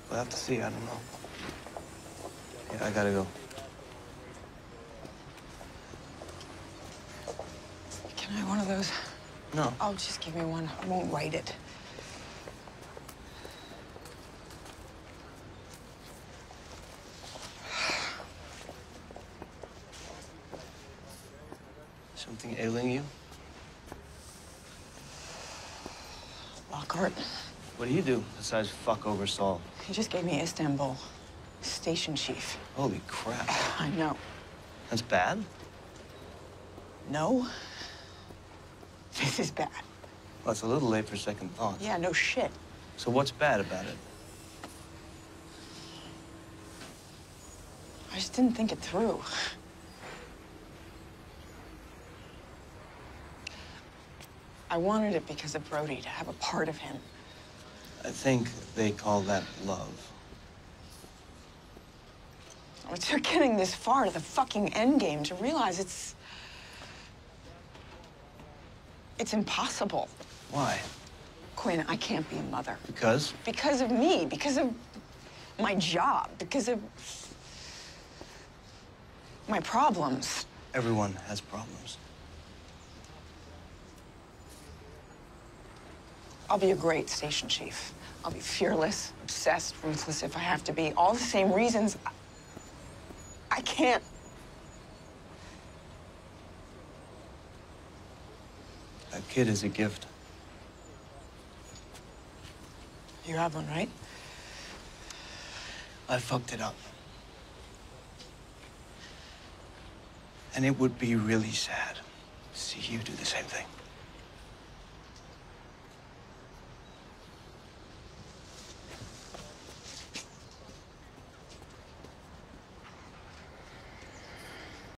We'll have to see. I don't know. Yeah, I gotta go. Can I have one of those? No. Oh, just give me one. I won't write it. Something ailing you? Lockhart. What do you do besides fuck over Saul? He just gave me Istanbul. Station chief. Holy crap. I know. That's bad? No. This is bad. Well, it's a little late for second thoughts. Yeah, no shit. So what's bad about it? I just didn't think it through. I wanted it because of Brody, to have a part of him. I think they call that love. Oh, it took getting this far to the fucking end game to realize it's impossible. Why? Quinn, I can't be a mother. Because? Because of me, because of my job, because of my problems. Everyone has problems. I'll be a great station chief. I'll be fearless, obsessed, ruthless if I have to be. All the same reasons I can't. That kid is a gift. You have one, right? I fucked it up. And it would be really sad to see you do the same thing.